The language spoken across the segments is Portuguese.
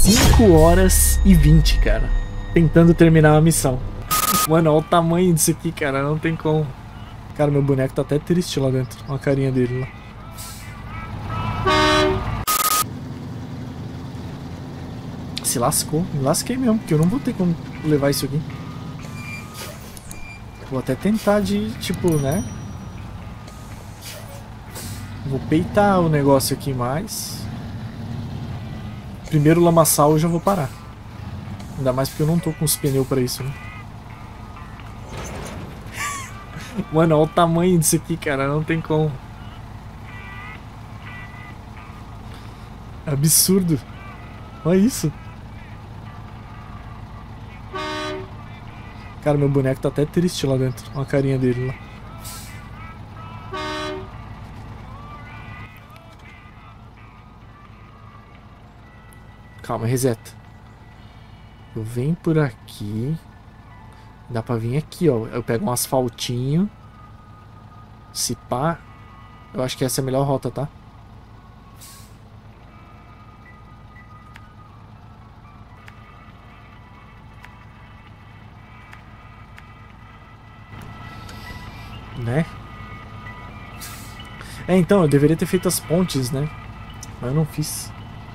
5 horas e 20, cara. Tentando terminar a missão. Mano, olha o tamanho disso aqui, cara. Não tem como. Cara, meu boneco tá até triste lá dentro. Olha a carinha dele lá. Se lascou. Me lasquei mesmo, porque eu não vou ter como levar isso aqui. Vou até tentar de, tipo, né? Vou peitar o negócio aqui mais. Primeiro lamaçal eu já vou parar. Ainda mais porque eu não tô com os pneus pra isso, né? Mano, olha o tamanho disso aqui, cara. Não tem como. Absurdo. Olha isso. Cara, meu boneco tá até triste lá dentro. Olha a carinha dele lá. Calma, reseta. Eu venho por aqui. Dá pra vir aqui, ó. Eu pego um asfaltinho. Se pá. Eu acho que essa é a melhor rota, tá? Né? É, então, eu deveria ter feito as pontes, né? Mas eu não fiz.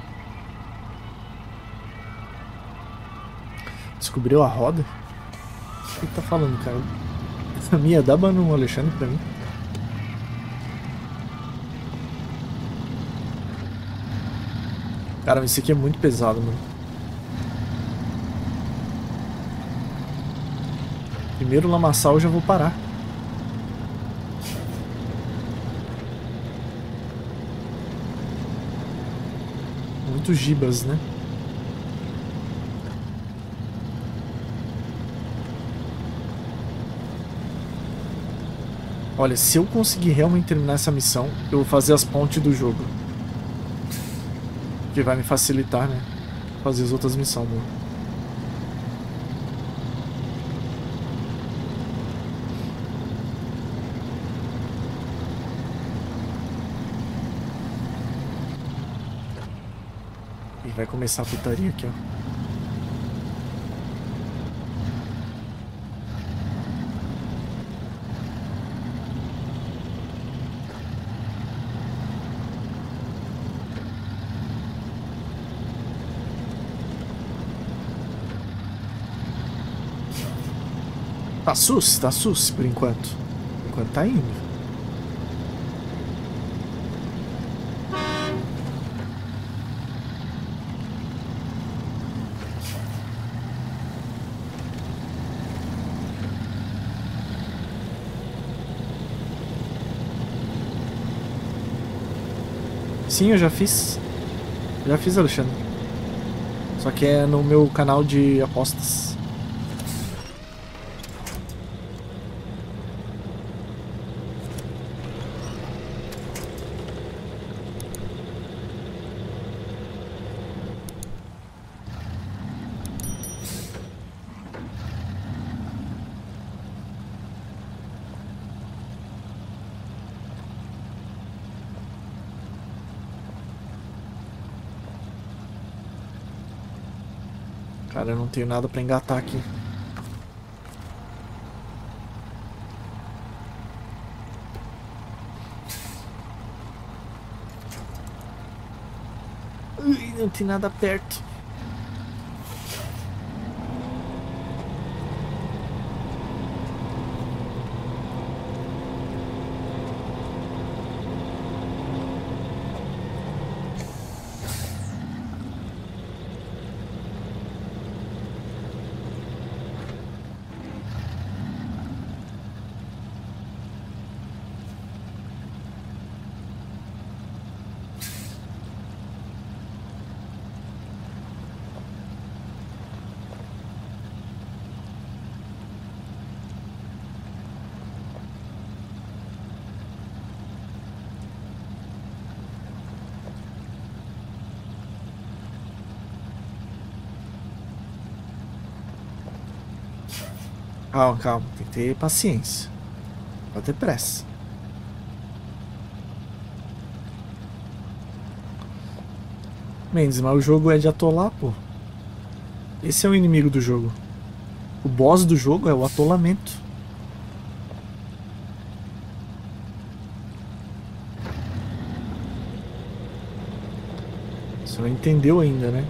Descobriu a roda? O que ele tá falando, cara? A minha dá no Alexandre pra mim. Cara, esse aqui é muito pesado, mano. Primeiro lamaçal eu já vou parar. Muitos gibas, né? Olha, se eu conseguir realmente terminar essa missão, eu vou fazer as pontes do jogo. Que vai me facilitar, né? Fazer as outras missões, mano. E vai começar a putaria aqui, ó. Tá sus por enquanto. Por enquanto tá indo. Sim, eu já fiz. Já fiz, Alexandre. Só que é no meu canal de apostas. Cara, eu não tenho nada pra engatar aqui. Ui, não tem nada perto. Calma, calma. Tem que ter paciência. Pode ter pressa. Mendes, mas o jogo é de atolar, pô. Esse é o inimigo do jogo. O boss do jogo é o atolamento. Você não entendeu ainda, né?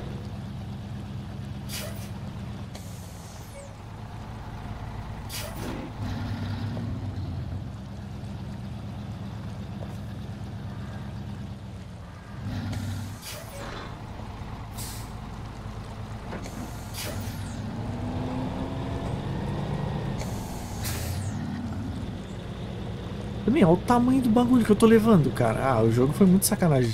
Também, olha o tamanho do bagulho que eu tô levando, cara. Ah, o jogo foi muito sacanagem.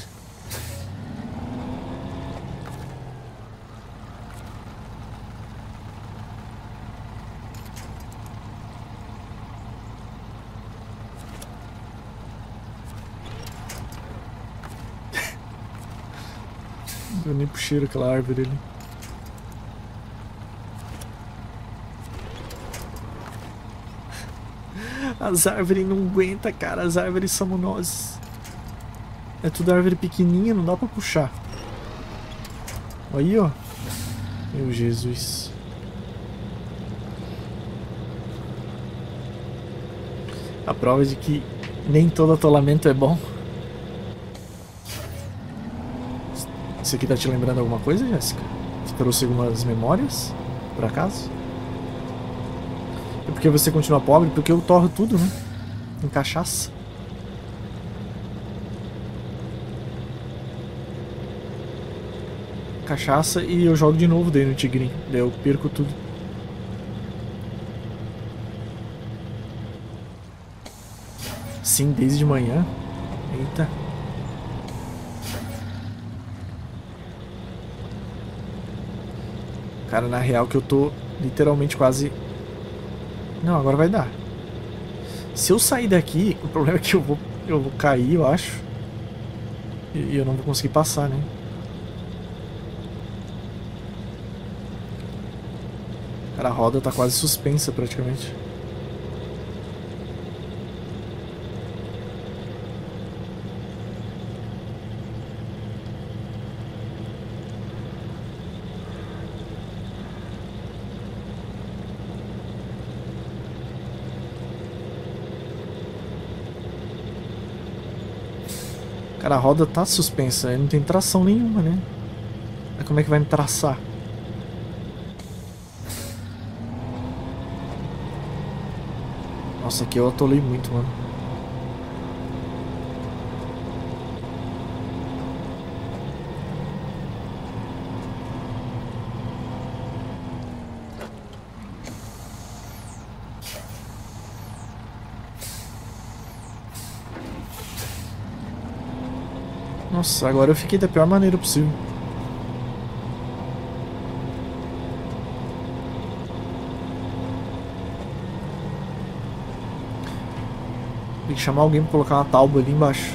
Não deu nem pro cheiro aquela árvore ali. As árvores não aguentam, cara. As árvores somos nós. É tudo árvore pequenininha, não dá pra puxar. Aí, ó. Meu Jesus. A prova de que nem todo atolamento é bom. Isso aqui tá te lembrando alguma coisa, Jéssica? Você trouxe algumas memórias, por acaso? É porque você continua pobre? Porque eu torro tudo, né? Em cachaça. Cachaça e eu jogo de novo daí no Tigrinho. Daí eu perco tudo. Sim, desde manhã. Eita. Cara, na real que eu tô literalmente quase... Não, agora vai dar. Se eu sair daqui, o problema é que eu vou cair, eu acho. E eu não vou conseguir passar, né? Cara, a roda tá quase suspensa praticamente. Cara, a roda tá suspensa, não tem tração nenhuma, né? Mas como é que vai me traçar? Nossa, aqui eu atolei muito, mano. Nossa, agora eu fiquei da pior maneira possível. Tem que chamar alguém pra colocar uma tábua ali embaixo.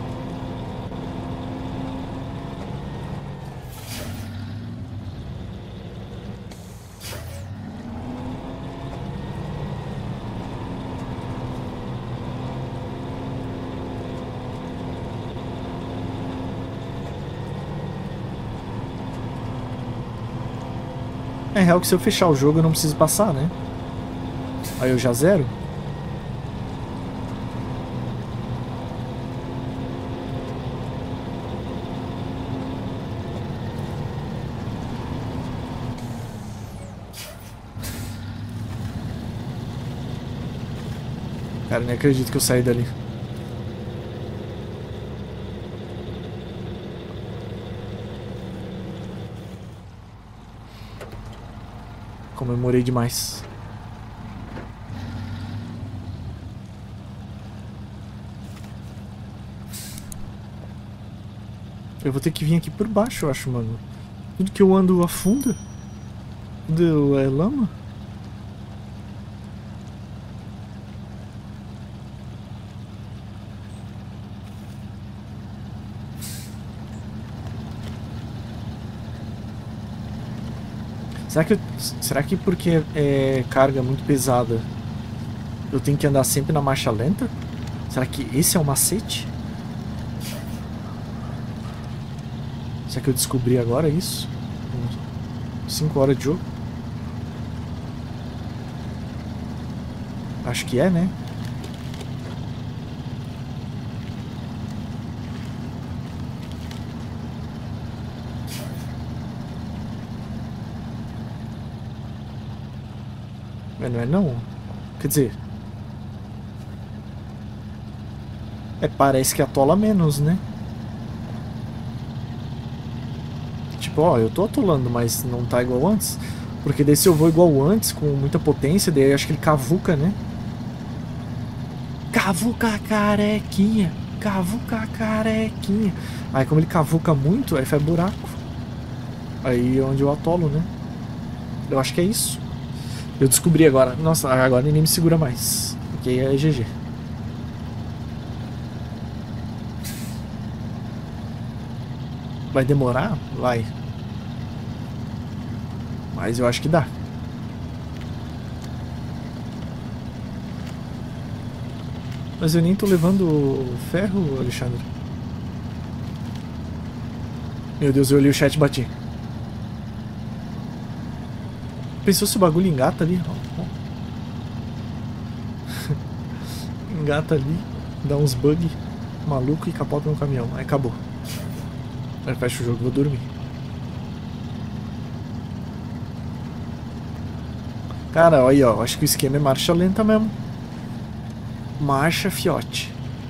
É real que se eu fechar o jogo eu não preciso passar, né? Aí eu já zero. Cara, nem acredito que eu saí dali. Comemorei demais. Eu vou ter que vir aqui por baixo, eu acho, mano. Tudo que eu ando afunda. Tudo é lama. Será que porque é carga muito pesada eu tenho que andar sempre na marcha lenta? Será que esse é o macete? Será que eu descobri agora isso? 5 horas de jogo? Acho que é, né? Mas não é não. Quer dizer... parece que atola menos, né? Tipo, ó, eu tô atolando, mas não tá igual antes. Porque daí se eu vou igual antes, com muita potência, daí eu acho que ele cavuca, né? Cavuca carequinha. Cavuca carequinha. Aí como ele cavuca muito, aí faz buraco. Aí é onde eu atolo, né? Eu acho que é isso. Eu descobri agora. Nossa, agora ninguém me segura mais. Porque é GG. Vai demorar? Vai. Mas eu acho que dá. Mas eu nem tô levando ferro, Alexandre. Meu Deus, eu olhei o chat e bati. Pensou se o bagulho engata ali? Engata ali, dá uns bug maluco e capota no caminhão. Aí acabou. Aí fecha o jogo e vou dormir. Cara, olha aí, ó. Acho que o esquema é marcha lenta mesmo. Marcha, fiote.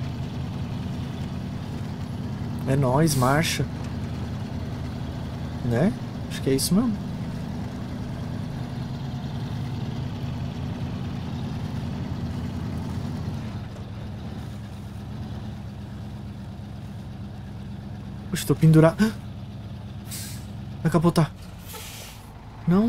É nóis, marcha. Né? Acho que é isso mesmo. Puxa, tô pendurado. Vai capotar. Não.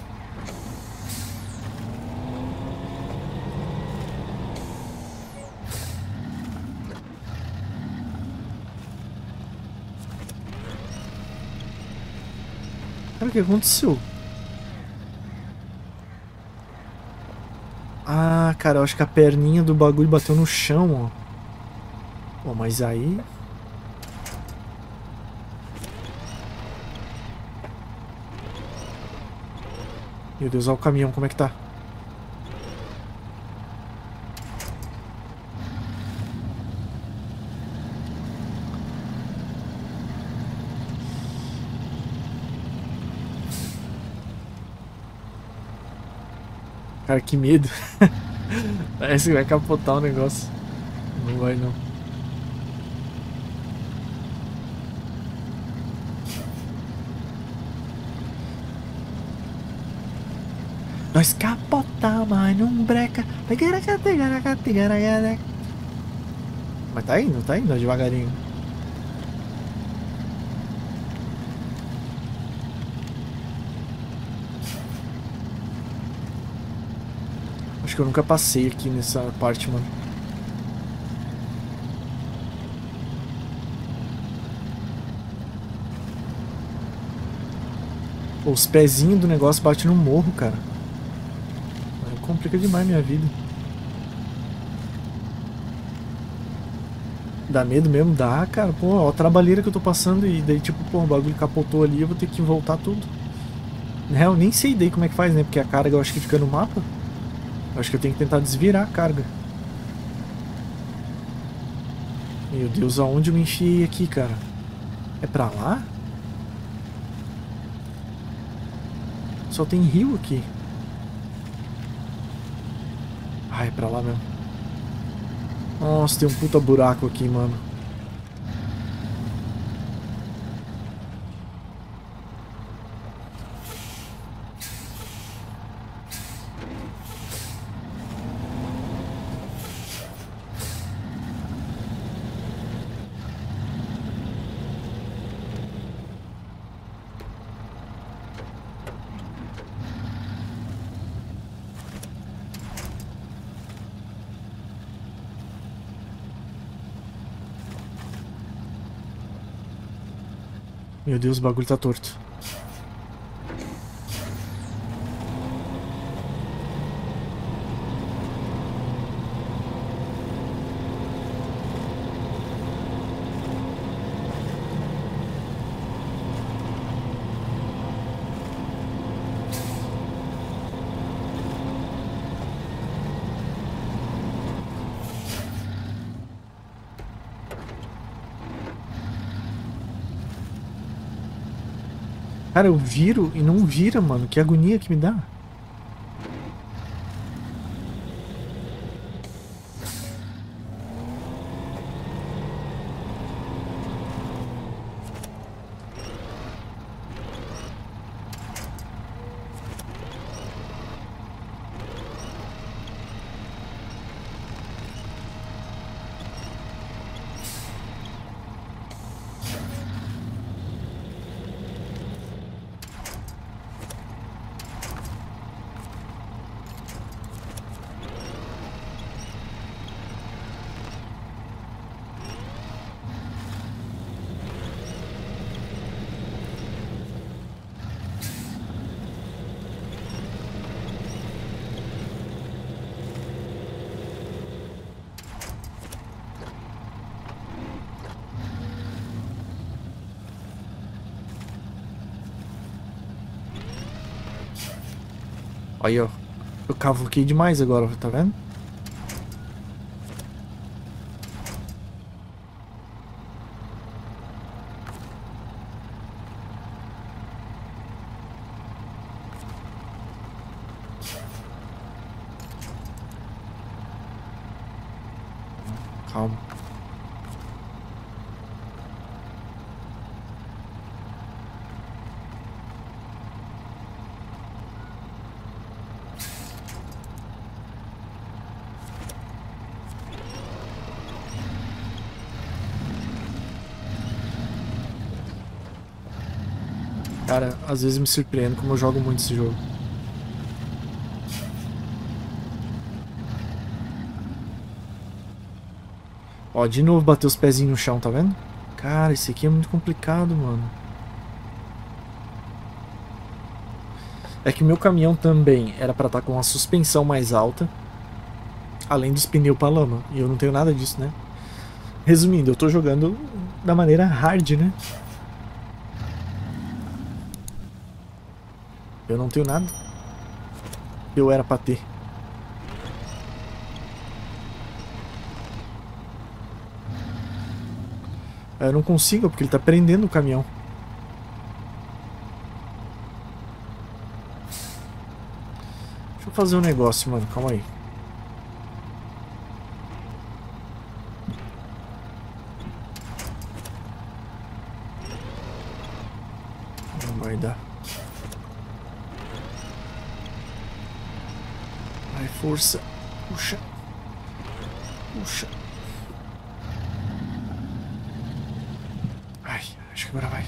Cara, o que aconteceu? Ah, cara, eu acho que a perninha do bagulho bateu no chão, ó. Pô, mas aí... Meu Deus, olha o caminhão, como é que tá? Cara, que medo. Parece que vai capotar o negócio. Não vai, não. Nós capotar, mas não breca. Mas tá indo, devagarinho. Acho que eu nunca passei aqui nessa parte, mano. Pô, os pezinhos do negócio batem no morro, cara. Aí complica demais minha vida. Dá medo mesmo? Dá, cara. Pô, ó a trabalheira que eu tô passando e daí, tipo, pô, o bagulho capotou ali, eu vou ter que voltar tudo. Na real, nem sei daí como é que faz, né? Porque a carga eu acho que fica no mapa. Eu acho que eu tenho que tentar desvirar a carga. Meu Deus, aonde eu me enfiei aqui, cara? É pra lá? Só tem rio aqui. Ah, é pra lá mesmo. Nossa, tem um puta buraco aqui, mano. Meu Deus, o bagulho tá torto. Cara, eu viro e não vira, mano. Que agonia que me dá. Aí, ó. Eu cavuquei demais agora, tá vendo? Calma. Cara, às vezes me surpreendo como eu jogo muito esse jogo. Ó, de novo bateu os pezinhos no chão, tá vendo? Cara, esse aqui é muito complicado, mano. É que o meu caminhão também era pra estar com uma suspensão mais alta, além dos pneus pra lama. E eu não tenho nada disso, né? Resumindo, eu tô jogando da maneira hard, né? Eu não tenho nada. Eu era pra ter. Eu não consigo, porque ele tá prendendo o caminhão. Deixa eu fazer um negócio, mano. Calma aí. Não vai dar. Vai, força. Puxa. Puxa. Ai, acho que agora vai.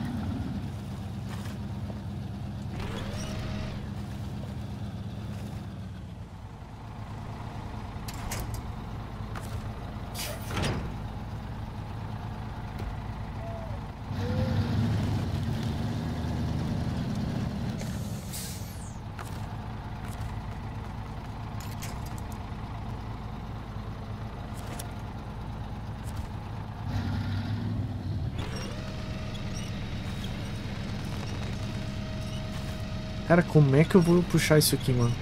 Cara, como é que eu vou puxar isso aqui, mano?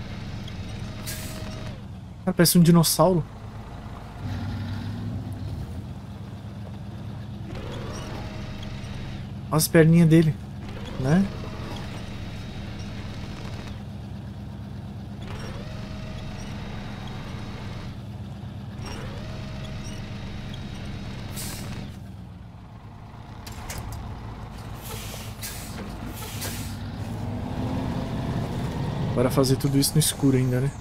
Cara, parece um dinossauro. Olha as perninhas dele, né? Bora fazer tudo isso no escuro ainda, né?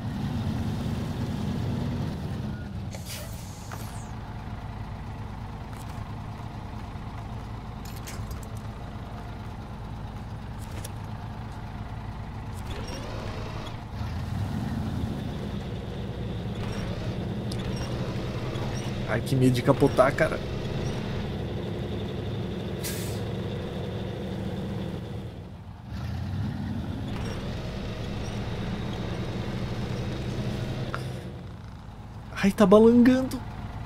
Ai, que medo de capotar, cara. Ai, tá balangando.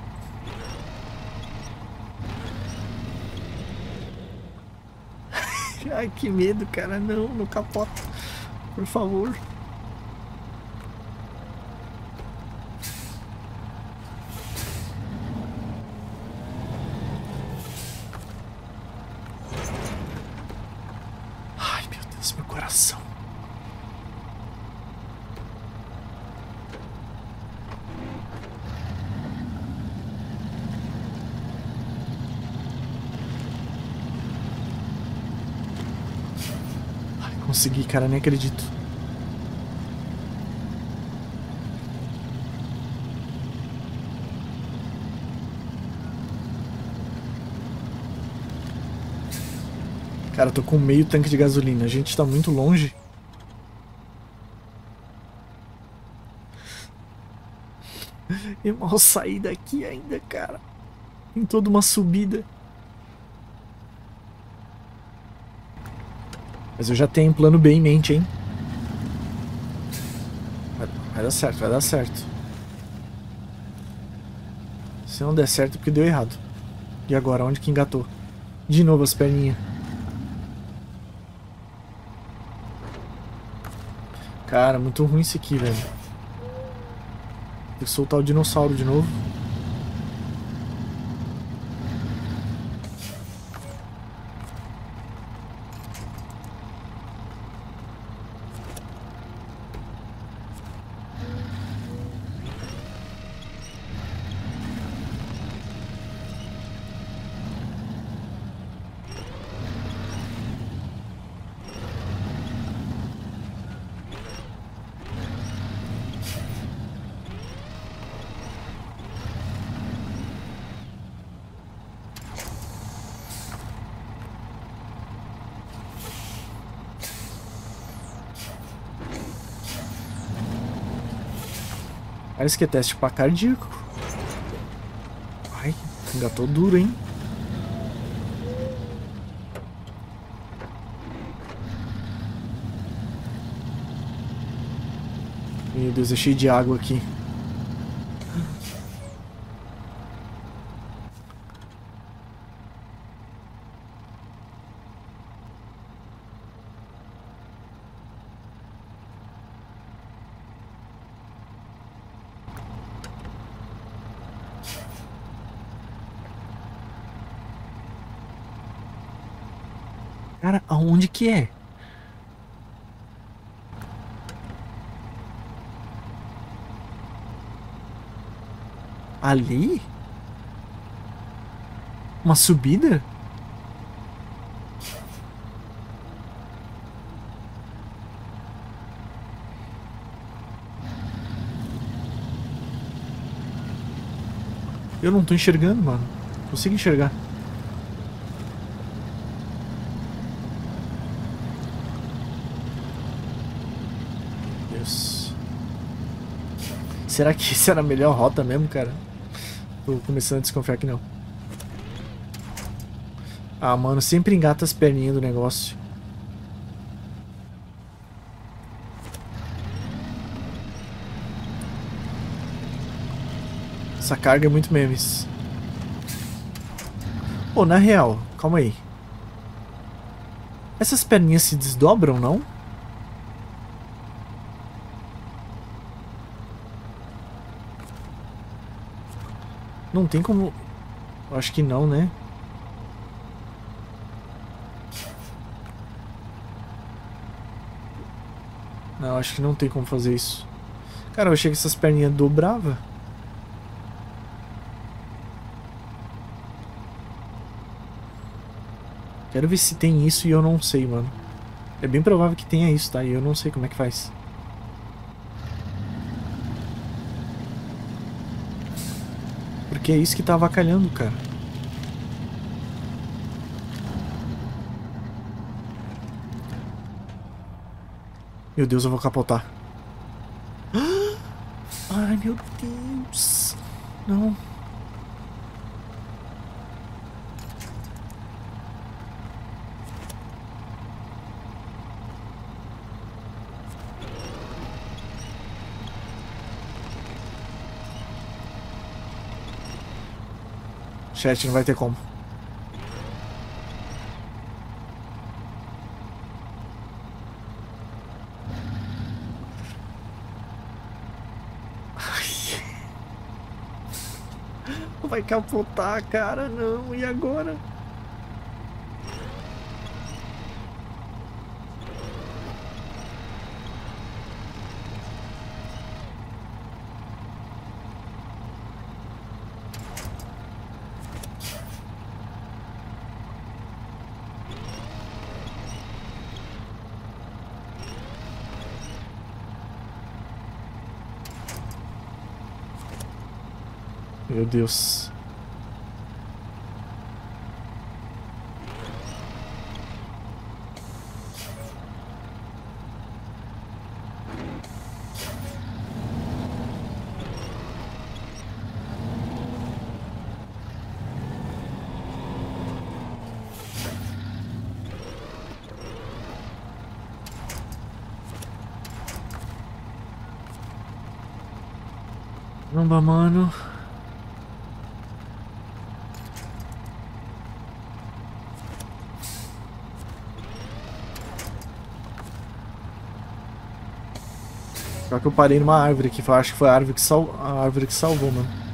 Ai, que medo, cara. Não, não capota. Por favor. Esse meu coração. Ai, consegui, cara, nem acredito. Cara, eu tô com meio tanque de gasolina. A gente tá muito longe. Eu mal saí daqui ainda, cara. Tem toda uma subida. Mas eu já tenho um plano B em mente, hein? Vai dar certo, vai dar certo. Se não der certo é porque deu errado. E agora, onde que engatou? De novo as perninhas. Cara, muito ruim isso aqui, velho. Tem que soltar o dinossauro de novo. Parece que é teste pra cardíaco. Ai, engatou duro, hein? Meu Deus, é cheio de água aqui. Cara, aonde que é? Ali? Uma subida? Eu não tô enxergando, mano. Não consigo enxergar. Meu Deus. Será que essa era a melhor rota mesmo, cara? Tô começando a desconfiar que não. Ah, mano, sempre engata as perninhas do negócio. Essa carga é muito memes. Pô, na real, calma aí. Essas perninhas se desdobram, não? Não tem como... Eu acho que não, né? Não, acho que não tem como fazer isso. Cara, eu achei que essas perninhas dobravam. Quero ver se tem isso e eu não sei, mano. É bem provável que tenha isso, tá? E eu não sei como é que faz. Porque é isso que tá avacalhando, cara. Meu Deus, eu vou capotar. Ai, meu Deus. Não. Chat, não vai ter como. Vai capotar, cara. Não. E agora? Meu Deus. Caramba, mano. Só que eu parei numa árvore aqui. Eu acho que foi a árvore a árvore que salvou, mano.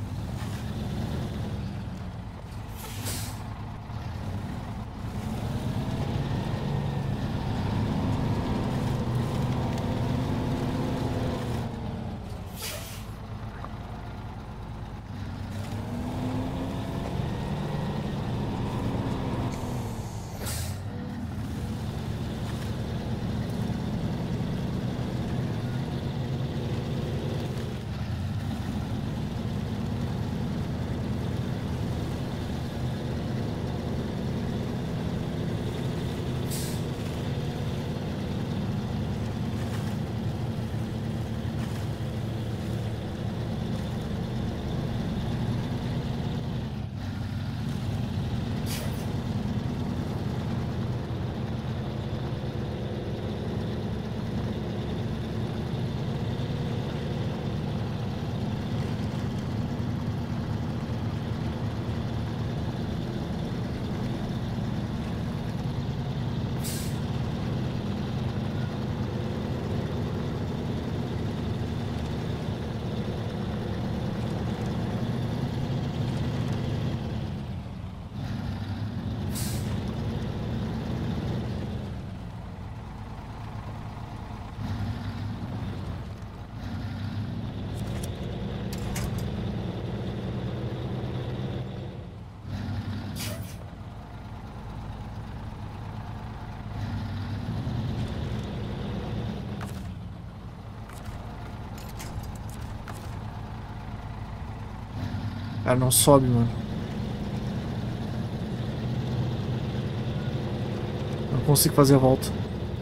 Cara, não sobe, mano. Não consigo fazer a volta.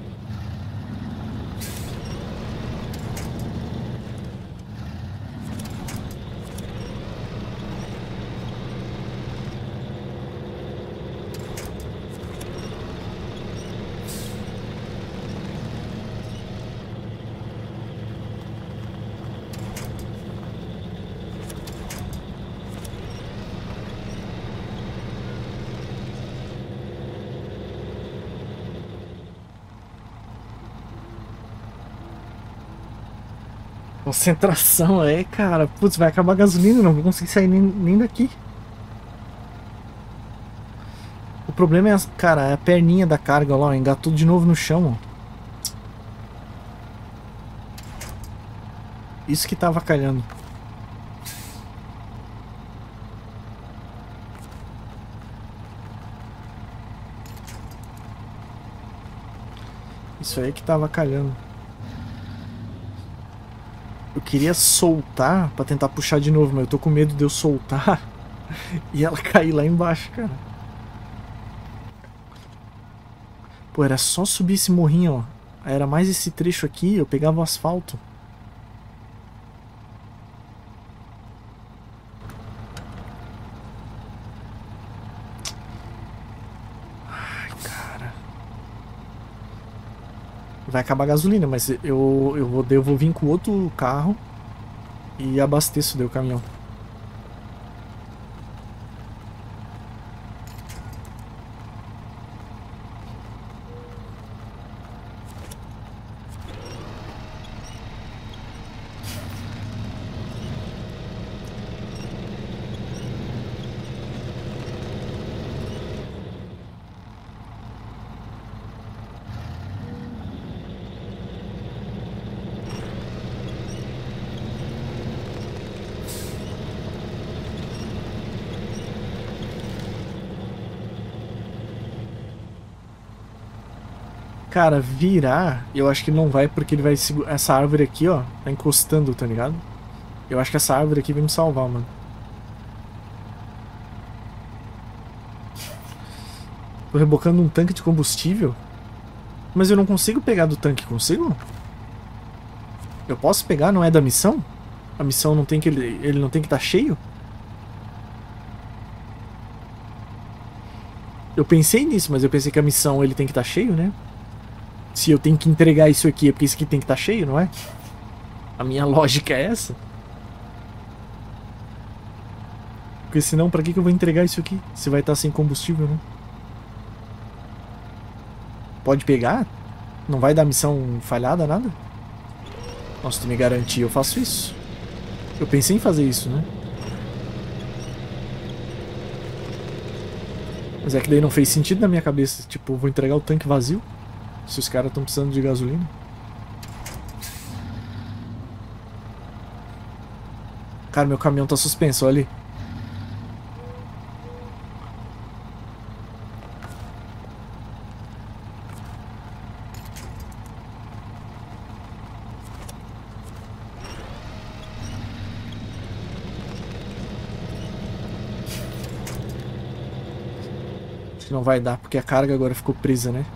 Concentração, é, cara. Putz, vai acabar a gasolina, não vou conseguir sair nem daqui. O problema é, cara, é a perninha da carga lá, ó, engatou de novo no chão, ó. Isso que tava calhando. Isso aí que tava calhando. Eu queria soltar pra tentar puxar de novo, mas eu tô com medo de eu soltar e ela cair lá embaixo, cara. Pô, era só subir esse morrinho, ó. Era mais esse trecho aqui, eu pegava o asfalto. Ai, cara. Vai acabar a gasolina, mas eu vou vir com outro carro e abasteço daí o caminhão. Cara, virar, eu acho que não vai porque ele vai segurar. Essa árvore aqui, ó, tá encostando, tá ligado? Eu acho que essa árvore aqui vai me salvar, mano. Tô rebocando um tanque de combustível. Mas eu não consigo pegar do tanque, consigo? Eu posso pegar, não é da missão? A missão não tem que... Ele não tem que estar cheio? Eu pensei nisso, mas eu pensei que a missão ele tem que estar cheio, né? Se eu tenho que entregar isso aqui, é porque isso aqui tem que estar cheio, não é? A minha lógica é essa. Porque senão, pra que eu vou entregar isso aqui? Se vai estar sem combustível, né? Pode pegar? Não vai dar missão falhada, nada? Nossa, tu me garantir, eu faço isso. Eu pensei em fazer isso, né? Mas é que daí não fez sentido na minha cabeça. Tipo, eu vou entregar o tanque vazio? Se os caras estão precisando de gasolina. Cara, meu caminhão tá suspenso, olha ali. Acho que não vai dar, porque a carga agora ficou presa, né?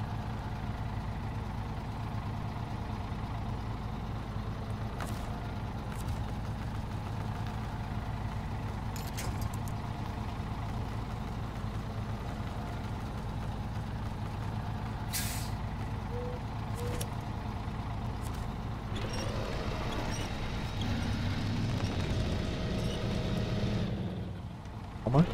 Calma.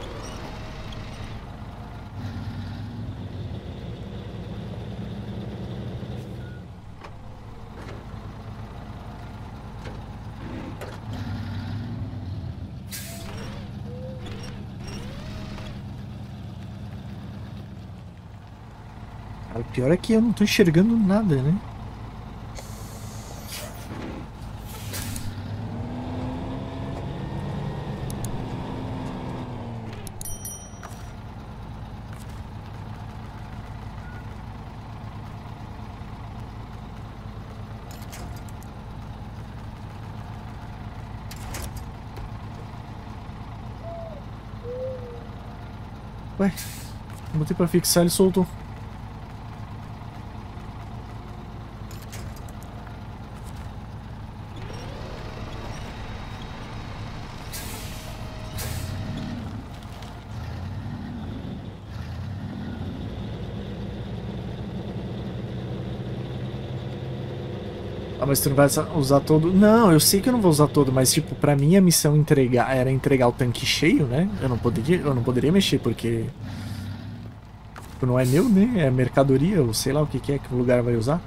Cara, o pior é que eu não tô enxergando nada, né? Ué, botei pra fixar, ele soltou. Ah, mas tu não vai usar todo... Não, eu sei que eu não vou usar todo, mas tipo, pra mim a missão era entregar o tanque cheio, né? Eu não poderia mexer, porque... não é meu, né? É mercadoria, ou sei lá o que é que o lugar vai usar.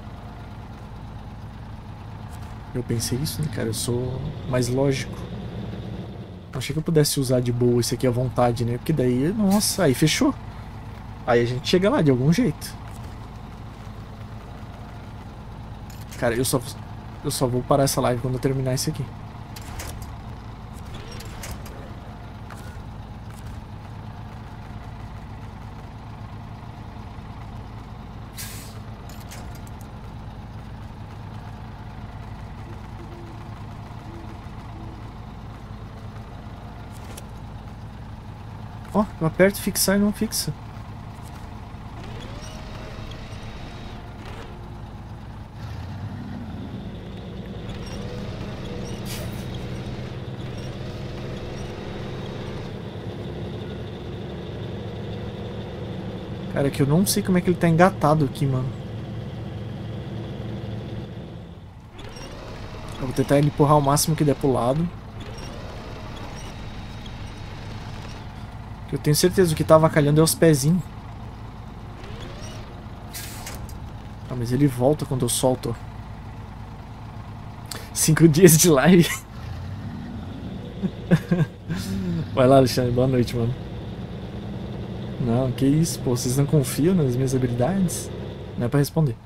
Eu pensei isso, né, cara? Eu sou mais lógico. Achei que eu pudesse usar de boa isso aqui à vontade, né? Porque daí, nossa, aí fechou. Aí a gente chega lá de algum jeito. Cara, eu só vou parar essa live quando eu terminar isso aqui. Ó, eu aperto fixar e não fixa. Cara, é que eu não sei como é que ele tá engatado aqui, mano. Eu vou tentar ele empurrar o máximo que der pro lado. Eu tenho certeza que o que tá avacalhando é os pezinhos. Ah, mas ele volta quando eu solto. 5 dias de live. Vai lá, Alexandre. Boa noite, mano. Não, que isso, pô. Vocês não confiam nas minhas habilidades? Não é pra responder.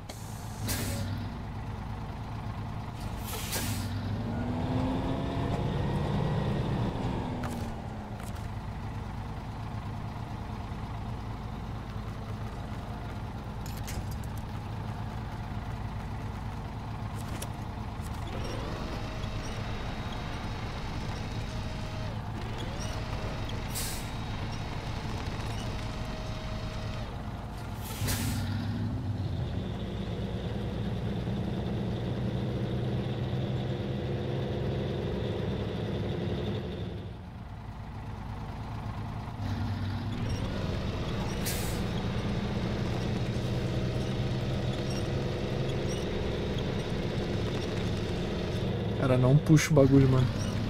Cara, não puxa o bagulho, mano.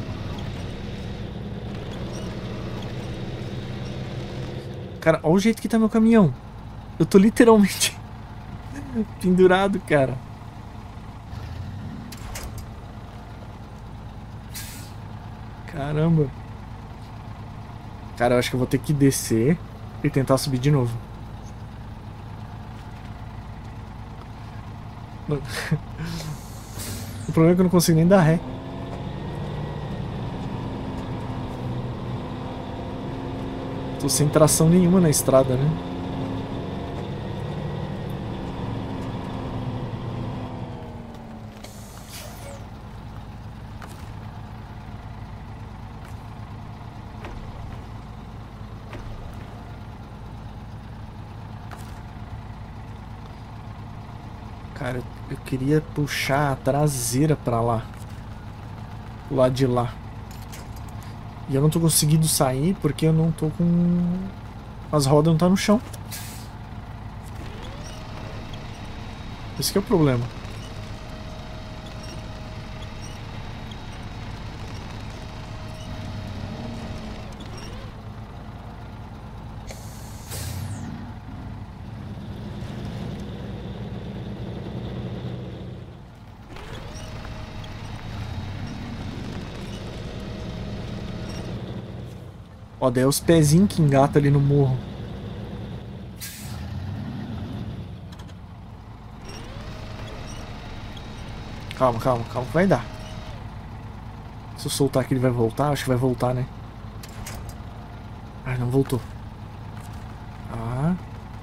Cara, olha o jeito que tá meu caminhão. Eu tô literalmente pendurado, cara. Caramba. Cara, eu acho que eu vou ter que descer e tentar subir de novo. O problema é que eu não consigo nem dar ré. Tô sem tração nenhuma na estrada, né? Cara, eu queria puxar a traseira pra lá. Do lado de lá. E eu não tô conseguindo sair porque eu não tô com... As rodas não tá no chão. Esse que é o problema. Ó, daí é os pezinhos que engata ali no morro. Calma, calma, calma. Vai dar. Se eu soltar aqui ele vai voltar? Acho que vai voltar, né? Ah, não voltou. Ah.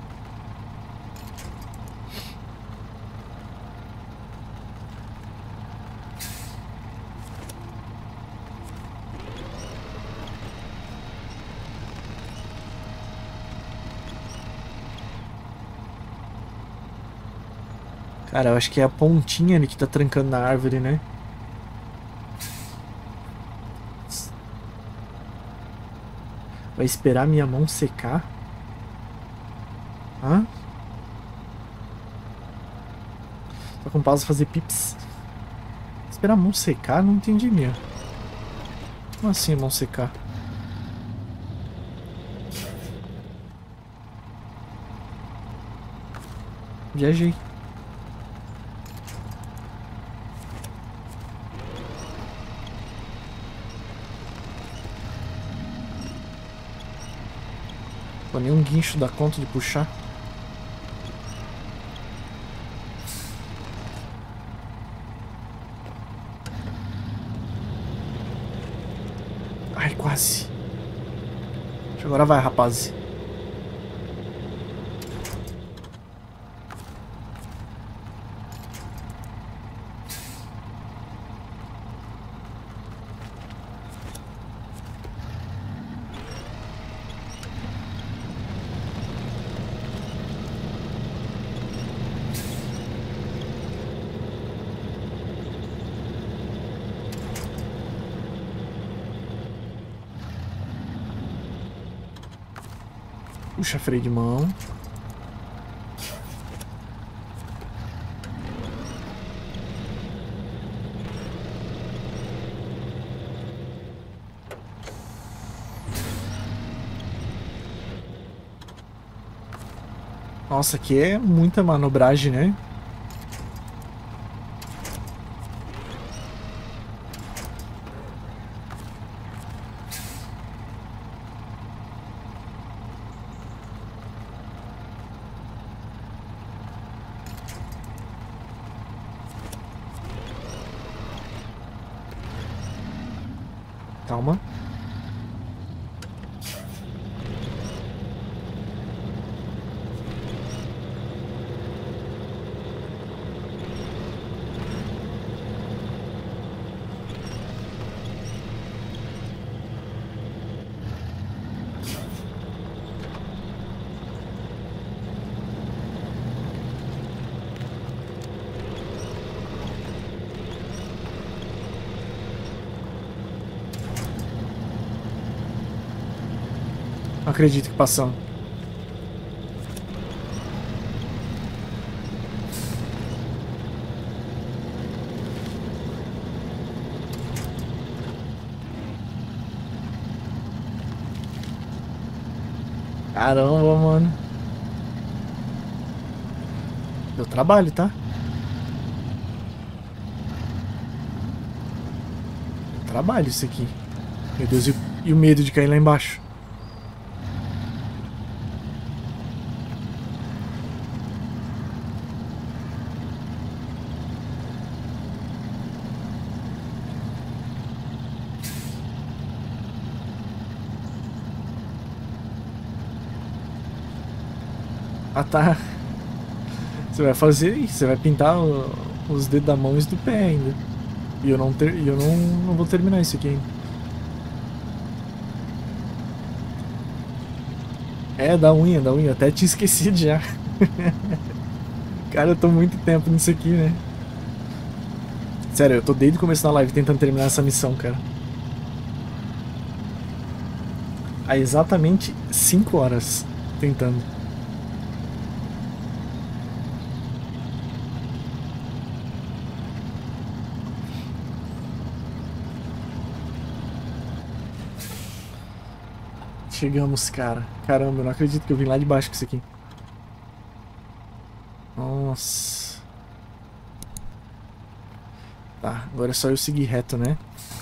Cara, eu acho que é a pontinha ali que tá trancando na árvore, né? Vai esperar minha mão secar? Hã? Tá com pausa fazer pips. Esperar a mão secar? Não entendi mesmo. Como assim a mão secar? Viajei. Pô, nenhum guincho dá conta de puxar. Ai, quase. Agora vai, rapaz. Puxa freio de mão. Nossa, aqui é muita manobragem, né? Calma. Não acredito que passamos. Caramba, mano. Deu trabalho, tá? Deu trabalho isso aqui. Meu Deus, e o medo de cair lá embaixo? Ah, tá. Você vai fazer isso, você vai pintar os dedos da mão e os do pé ainda. E eu não vou terminar isso aqui ainda. É, da unha, da unha. Até tinha esquecido já. Cara, eu tô muito tempo nisso aqui, né? Sério, eu tô desde o começo da live tentando terminar essa missão, cara. Há exatamente 5 horas tentando. Chegamos, cara. Caramba, eu não acredito que eu vim lá de baixo com isso aqui. Nossa. Tá, agora é só eu seguir reto, né?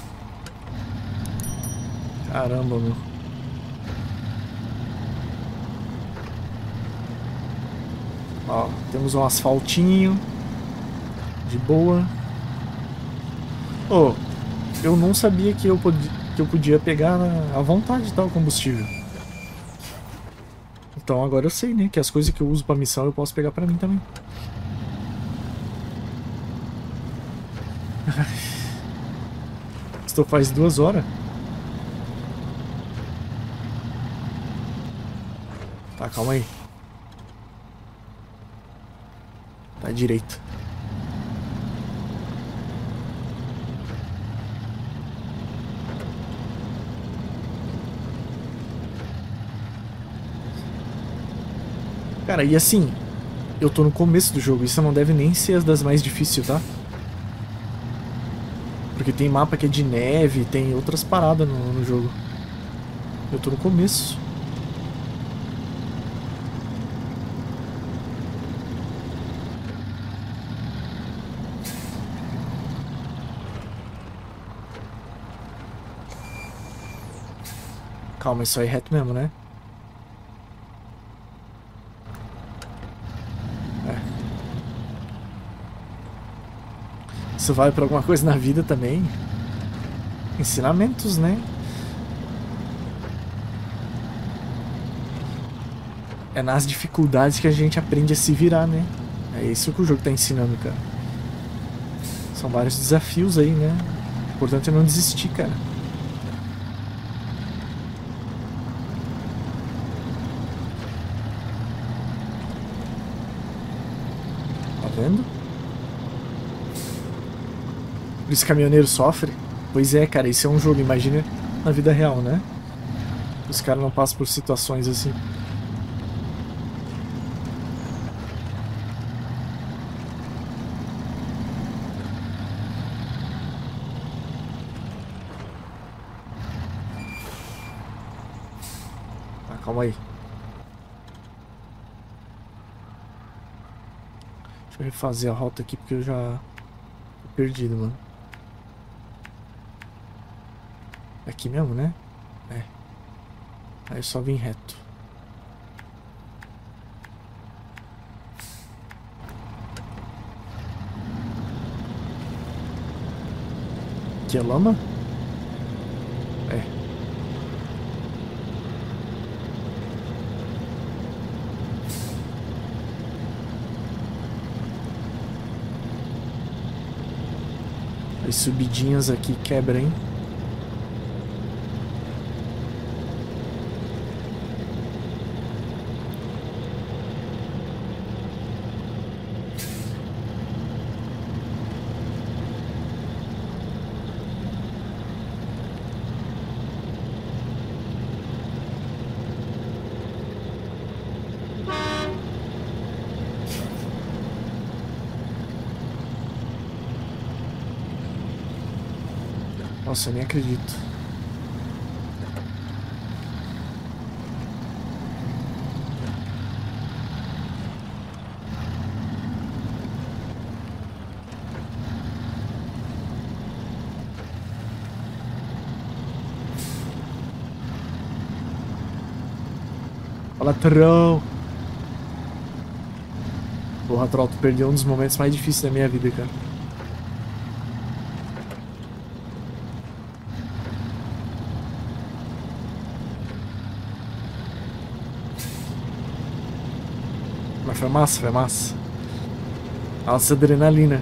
Caramba, meu. Ó, temos um asfaltinho. De boa. Oh, eu não sabia que eu podia pegar à vontade, tá, o combustível. Então agora eu sei, né? Que as coisas que eu uso pra missão eu posso pegar pra mim também. Estou faz 2 horas. Tá, calma aí. Tá direito. Cara, e assim, eu tô no começo do jogo, isso não deve nem ser as das mais difíceis, tá? Porque tem mapa que é de neve, tem outras paradas no jogo. Eu tô no começo. Calma, isso aí é reto mesmo, né? É. Isso vale pra alguma coisa na vida também. Ensinamentos, né? É nas dificuldades que a gente aprende a se virar, né? É isso que o jogo tá ensinando, cara. São vários desafios aí, né? O importante é não desistir, cara. Tá vendo? Por isso caminhoneiro sofre. Pois é, cara, isso é um jogo, imagina na vida real, né? Os caras não passam por situações assim. Tá, calma aí. Deixa eu refazer a rota aqui porque eu já tô perdido, mano. É aqui mesmo, né? É. Aí eu só vim reto. Aqui é lama? É. As subidinhas aqui quebra, hein? Nossa, eu nem acredito. Fala, Troll. Porra, Troll, tu perdeu um dos momentos mais difíceis da minha vida, cara. Mas foi massa, foi massa. Nossa, adrenalina.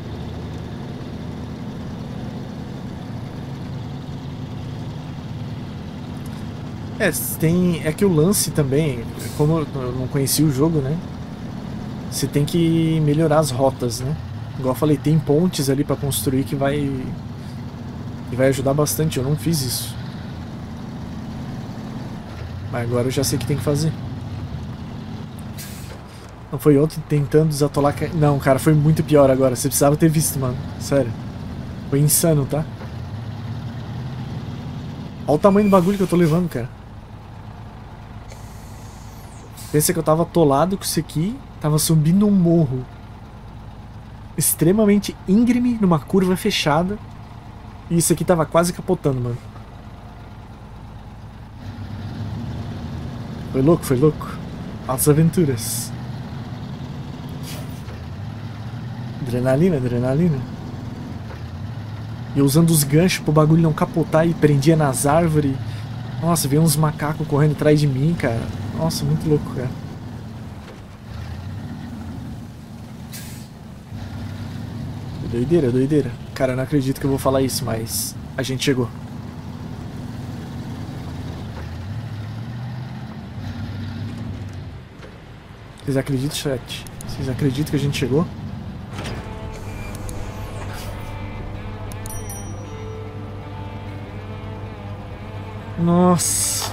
É que o lance também, como eu não conhecia o jogo, né? Você tem que melhorar as rotas, né? Igual eu falei, tem pontes ali pra construir que vai ajudar bastante. Eu não fiz isso. Mas agora eu já sei o que tem que fazer. Não foi outro tentando desatolar... Não, cara, foi muito pior agora. Você precisava ter visto, mano. Sério. Foi insano, tá? Olha o tamanho do bagulho que eu tô levando, cara. Pensa que eu tava atolado com isso aqui. Tava subindo um morro extremamente íngreme, numa curva fechada. E isso aqui tava quase capotando, mano. Foi louco, foi louco. Altas aventuras. Adrenalina, adrenalina. E eu usando os ganchos pro bagulho não capotar e prendia nas árvores. Nossa, veio uns macacos correndo atrás de mim, cara. Nossa, muito louco, cara. Doideira, doideira. Cara, eu não acredito que eu vou falar isso, mas a gente chegou. Vocês acreditam, chat? Vocês acreditam que a gente chegou? Nossa.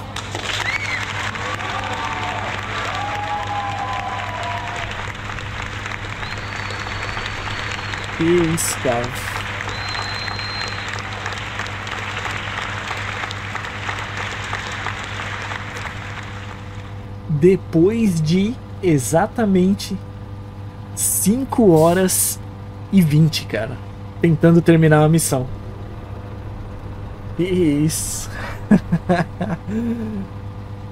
Que isso, cara. Depois de exatamente 5 horas e 20, cara, tentando terminar a missão. Que isso.